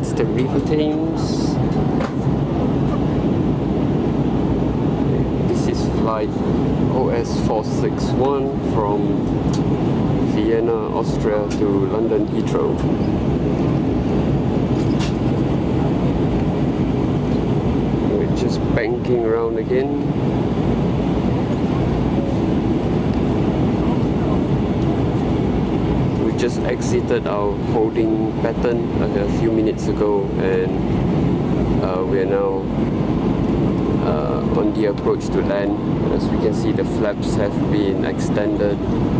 That's the River Thames. This is flight OS 461 from Vienna, Austria to London Heathrow. We're just banking around again. Just exited our holding pattern a few minutes ago, and we are now on the approach to land. As we can see, the flaps have been extended.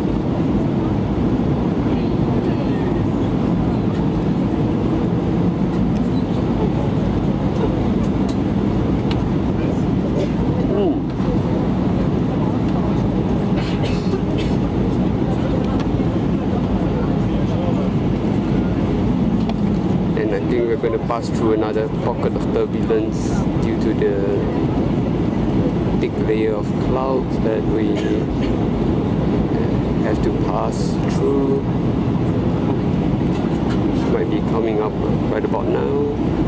We're going to pass through another pocket of turbulence due to the thick layer of clouds that we have to pass through. Might be coming up right about now.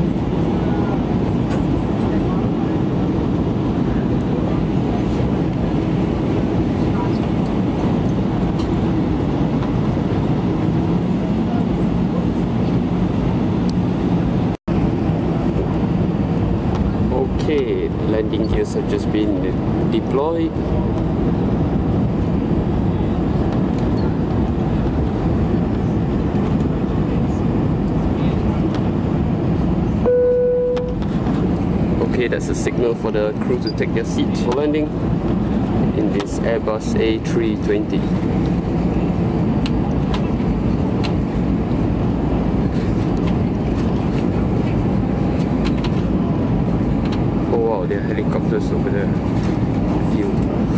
Okay, landing gears have just been deployed. Okay, that's a signal for the crew to take their seats for landing in this Airbus A320. There are helicopters over the field.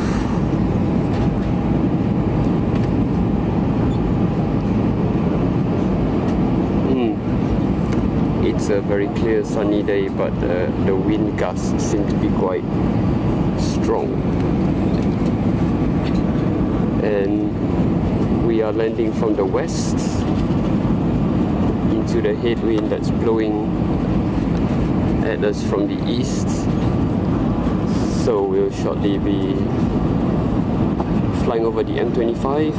It's a very clear sunny day, but the wind gusts seem to be quite strong. And we are landing from the west into the headwind that's blowing at us from the east. So we'll shortly be flying over the M25.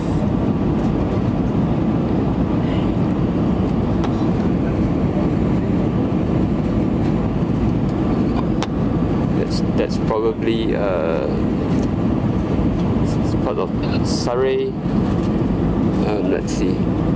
That's probably it's part of Surrey. Let's see.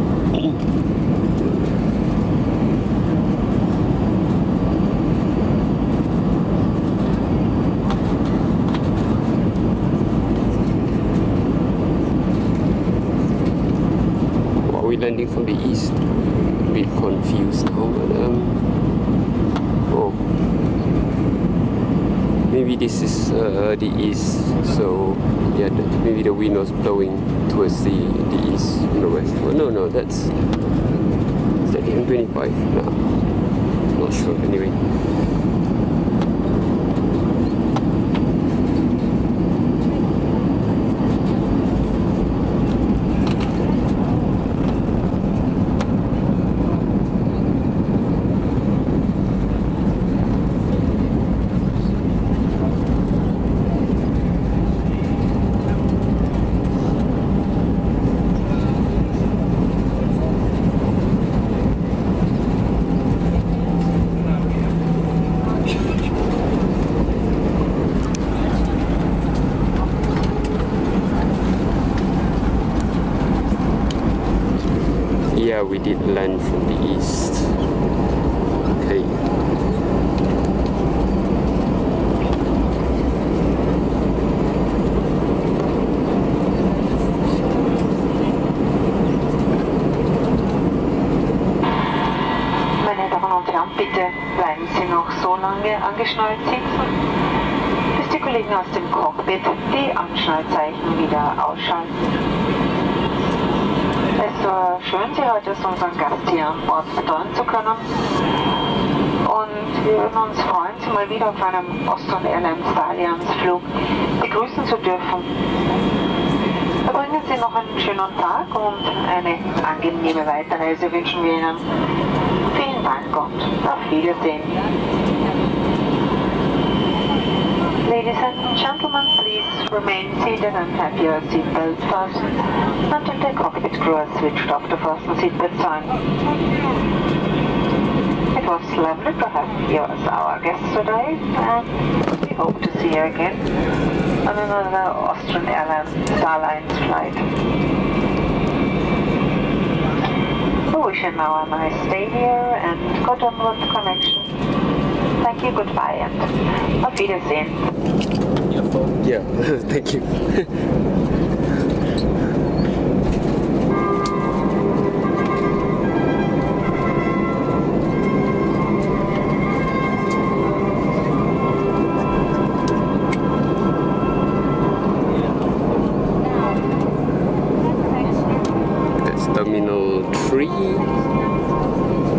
Landing from the east, a bit confused now, but oh, maybe this is the east, so yeah, maybe the wind was blowing towards the east from the west. Oh, no, is that the M25? No, not sure anyway. Yeah, we did land from the east. Okay. Meine Damen und Herren, bitte bleiben Sie noch so lange angeschnallt sitzen, bis die Kollegen aus dem Cockpit die Anschnallzeichen wieder ausschalten. Es war schön, Sie heute als unseren Gast hier an Bord betreuen zu können. Und wir würden uns freuen, Sie mal wieder auf einem Austrian Airlines Flug begrüßen zu dürfen. Verbringen Sie noch einen schönen Tag und eine angenehme Weiterreise wünschen wir Ihnen. Vielen Dank und auf Wiedersehen. Ladies and gentlemen, please remain seated and have your seatbelts fastened until the cockpit crew has switched off the fasten seatbelt sign. It was lovely to have you as our guest today, and we hope to see you again on another Austrian Airlines flight. We wish you now a nice stay here and good onward connection. Thank you, goodbye, and auf Wiedersehen. Yeah, thank you. That's Terminal 3.